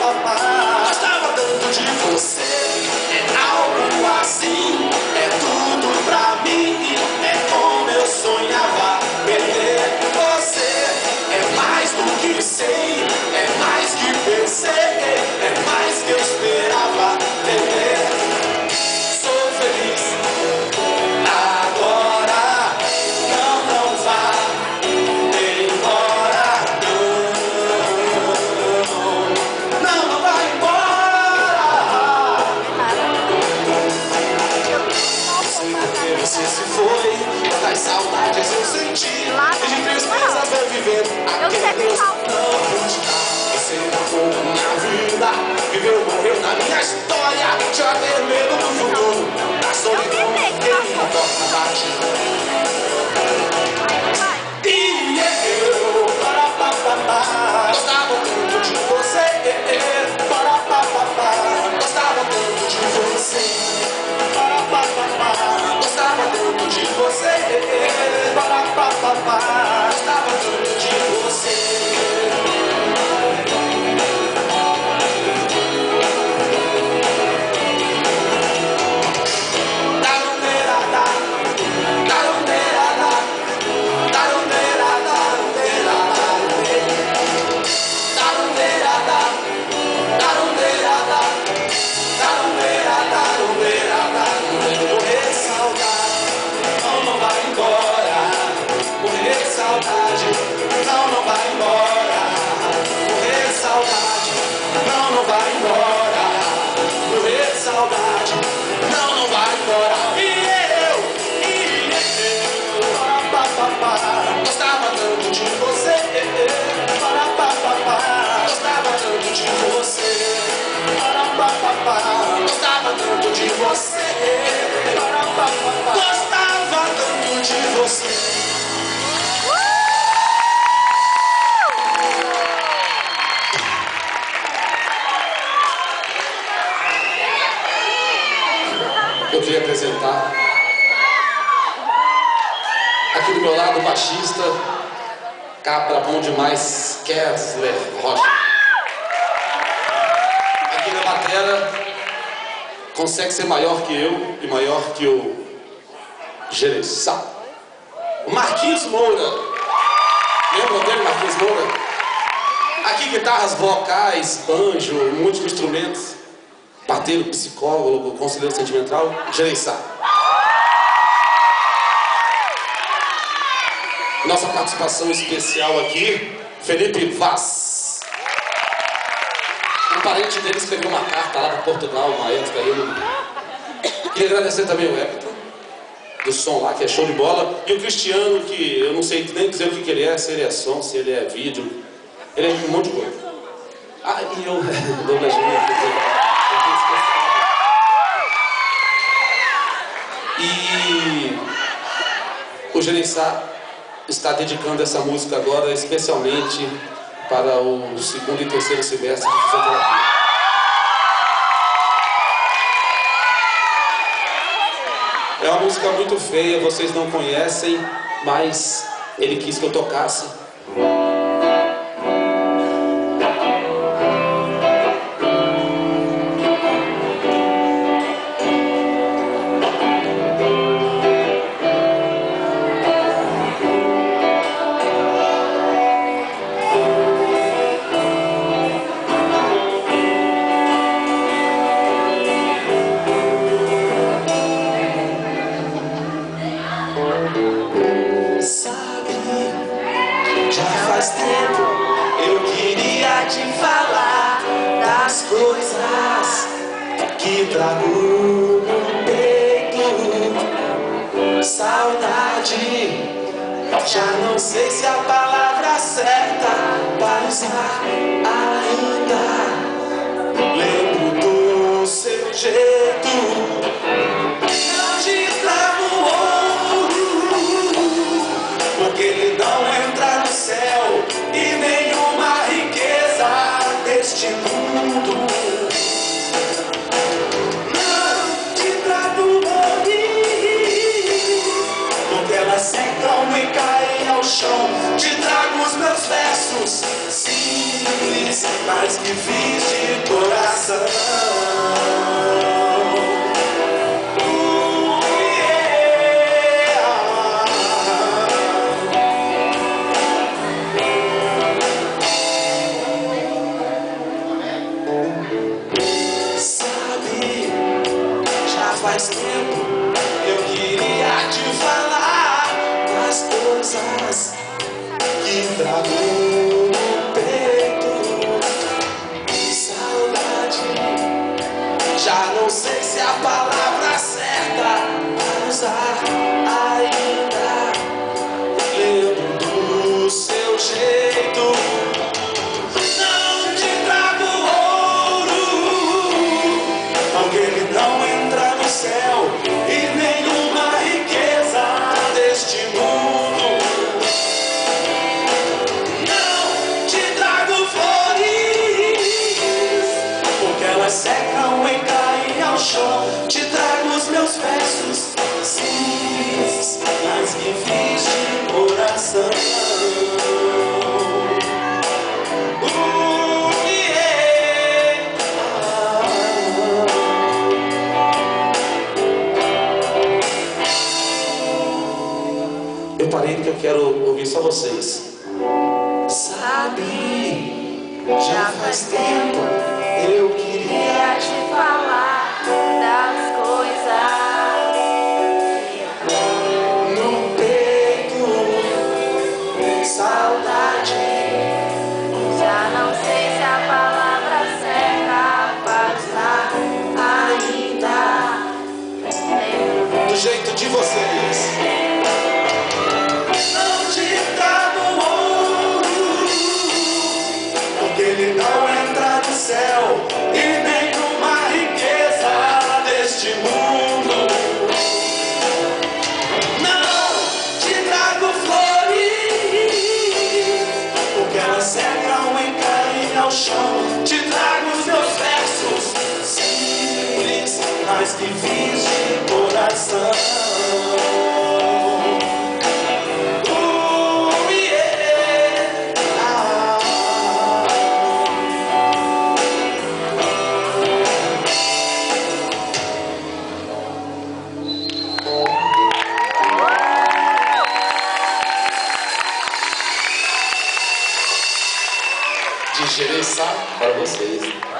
Gostava tanto de você, é algo assim, é tudo pra mim, é como eu sonhava. Perder você é mais do que sei, é mais que pensei, é mais que eu esperava. Perder, sou feliz agora, não vá embora, não vai embora. Não sei porque você se foi, das saudades eu senti, e de tristezas vou vivendo aquele Deus não pude dar. Você marcou minha vida, viveu, morreu na minha história, já ter medo do futuro, da solidão que minha porta bate. E eu, gostava tanto de você, gostava tanto de você, gostava tanto de você, gostava tanto de você. Não vai embora, morrer de saudade. Não vai embora, morrer de saudade. Não vai embora. E eu, gostava tanto de você, gostava tanto de você, gostava tanto de você, gostava tanto de você. Eu queria apresentar aqui do meu lado o baixista, cabra bom demais, Kessler Rocha. Aqui na batera, consegue ser maior que eu e maior que o Gereçá. O Marquinhos Moura. Lembram dele, Marquinhos Moura? Aqui guitarras vocais, banjo, muitos instrumentos. Parteiro, psicólogo, conselheiro sentimental, Gereçá. Nossa participação especial aqui, Felipe Vaz. Um parente dele escreveu uma carta lá para Portugal, uma época aí. Queria agradecer também o Everton, do som lá, que é show de bola. E o Cristiano, que eu não sei nem dizer o que ele é, se ele é som, se ele é vídeo. Ele é um monte de coisa. Ah, e eu, Douglas Júnior, e o Gereçá está dedicando essa música agora especialmente para o segundo e terceiro semestre de fisioterapia. É uma música muito feia, vocês não conhecem, mas ele quis que eu tocasse. Já faz tempo eu queria te falar das coisas que trago no peito. Saudade, já não sei se a palavra certa para usar ainda. Lembro do seu jeito, não te trago ouro, porque ele não entra no céu e nenhuma riqueza deste mundo. Não te trago ouro, porque elas secam e caem ao chão. Te trago os meus versos simples, mas que fiz de Sabe, já faz tempo eu queria te falar as coisas que trago no peito. Saudade, já não sei se é a palavra certa para usar ainda. Lembro do seu jeito. Não te trago ouro, porque ele não entra no céu, e nenhuma riqueza deste mundo. Não te trago flores, porque elas secam e caem ao chão. Te trago os meus versos simples, mas que fiz de coração. Eu parei porque eu quero ouvir só vocês. Sabe, já faz tempo eu queria te falar das coisas no peito. Saudade, já não sei se a palavra certa para usar ainda. Lembro do jeito de vocês. Não te trago ouro, porque ele não entra no céu, e nenhuma riqueza deste mundo. Não te trago flores, porque elas secam e caem ao chão. Te trago os meus versos simples, mas que fiz de coração. De Jereissá para vocês.